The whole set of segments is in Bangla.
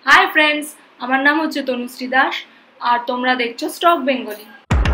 हाई फ्रेंड्स, আমার নাম হচ্ছে তনুশ্রী দাস আর তোমরা দেখছো স্টক বেঙ্গলি।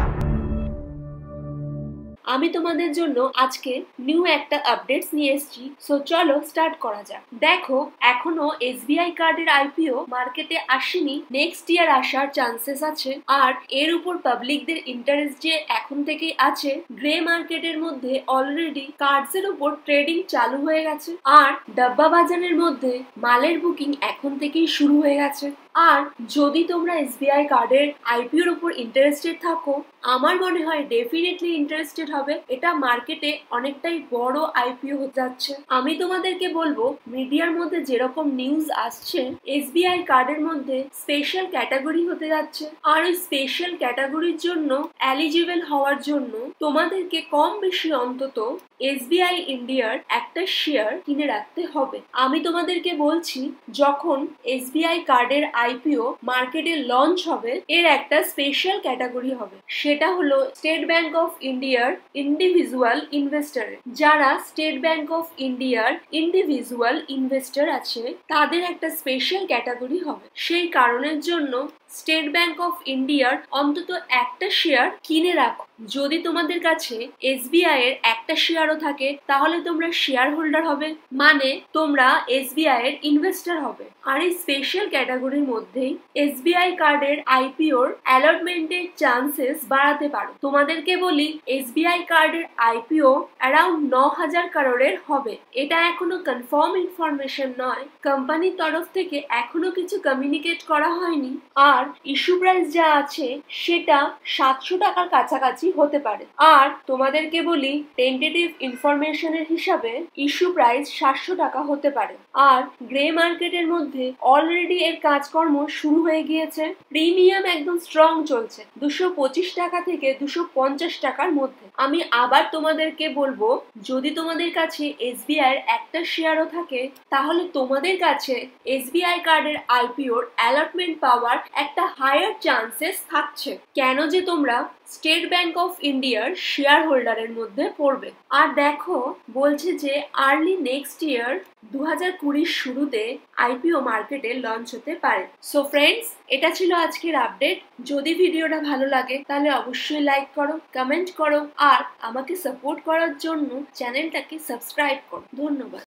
আমি তোমাদের জন্য আজকে নিউ একটা আপডেটস নিয়ে এসেছি। সো চলো স্টার্ট করা যাক। দেখো, এখনো এসবিআই কার্ডের আইপিও মার্কেটে আসেনি, নেক্সট ইয়ার আসার চান্সেস আছে। আর এর উপর পাবলিকদের ইন্টারেস্ট যে এখন থেকেই আছে, গ্রে মার্কেটের মধ্যে অলরেডি কার্ডস এর উপর ট্রেডিং চালু হয়ে গেছে আর ডাব্বা বাজারের মধ্যে মালের বুকিং এখন থেকেই শুরু হয়ে গেছে। আর যদি তোমরা এসবিআই কার্ডের আইপিওর উপর ইন্টারেস্টেড থাকো, আমার মনে হয় ডেফিনেটলি ইন্টারেস্টেড হবে। এটা মার্কেটে অনেকটাই বড় আইপিও হতে যাচ্ছে। আমি তোমাদেরকে বলবো, মিডিয়ার মধ্যে যেরকম নিউজ আসছে, এসবিআই কার্ডের মধ্যে স্পেশাল ক্যাটাগরি হতে যাচ্ছে। আর ওই স্পেশাল ক্যাটাগরির জন্য এলিজিবল হওয়ার জন্য তোমাদেরকে কম বেশি অন্তত এসবিআই ইন্ডিয়ার একটা শেয়ার কিনে রাখতে হবে। আমি তোমাদেরকে বলছি, যখন এসবিআই কার্ডের আইপিও মার্কেটে লঞ্চ হবে, এর একটা স্পেশাল ক্যাটাগরি হবে। সেটা হলো স্টেট ব্যাংক অফ ইন্ডিয়ার ইন্ডিভিজুয়াল ইনভেস্টর। যারা স্টেট ব্যাংক অফ ইন্ডিয়ার ইন্ডিভিজুয়াল ইনভেস্টর আছে, তাদের একটা স্পেশাল ক্যাটাগরি হবে। সেই কারণের জন্য স্টেট ব্যাংক অফ ইন্ডিয়ার অন্তত একটা শেয়ার কিনে রাখো। যদি তোমাদের কাছে এসবিআই এর একটা শেয়ারও থাকে, তাহলে তোমরা শেয়ার হোল্ডার হবে, মানে তোমরা এসবিআই এর ইনভেস্টর হবে। আর এই স্পেশাল ক্যাটাগরির মধ্যেই এসবিআই কার্ডের আইপিওর অ্যালটমেন্টের চান্সেস বাড়াতে পারো। তোমাদেরকে বলি, এসবিআই কার্ডের আইপিও অ্যারাউন্ড 9,000 কারোরের হবে। এটা এখনো কনফার্ম ইনফরমেশন নয়, কোম্পানির তরফ থেকে এখনো কিছু কমিউনিকেট করা হয়নি। আর ইস্যু প্রাইস যা আছে সেটা 700 টাকার কাছাকাছি হতে পারে। আর তোমাদেরকে বলি, টেন্টেটিভ ইনফরমেশনের হিসাবে ইস্যু প্রাইস 700 টাকা হতে পারে। আর গ্রে মার্কেটের মধ্যে অলরেডি এর কাজকর্ম শুরু হয়ে গিয়েছে। প্রিমিয়াম একদম স্ট্রং চলছে 225 টাকা থেকে 250 টাকার মধ্যে। আমি আবার তোমাদেরকে বলবো, যদি তোমাদের কাছে এসবিআই এর একটা শেয়ারও থাকে, তাহলে তোমাদের কাছে এসবিআই কার্ডের আইপিওর অ্যালটমেন্ট পাওয়ার একটা হায়ার চান্সেস থাকছে। কেন যে তোমরা স্টেট ব্যাংক অফ ইন্ডিয়ার শেয়ার হোল্ডারের মধ্যে পড়বে। আর দেখো, বলছে যে আর্লি নেক্সট ইয়ার 2020 শুরুতে আইপিও মার্কেটে লঞ্চ হতে পারে। সো ফ্রেন্ডস, এটা ছিল আজকের আপডেট। যদি ভিডিওটা ভালো লাগে তাহলে অবশ্যই লাইক করো, কমেন্ট করো আর আমাকে সাপোর্ট করার জন্য চ্যানেলটাকে সাবস্ক্রাইব করো। ধন্যবাদ।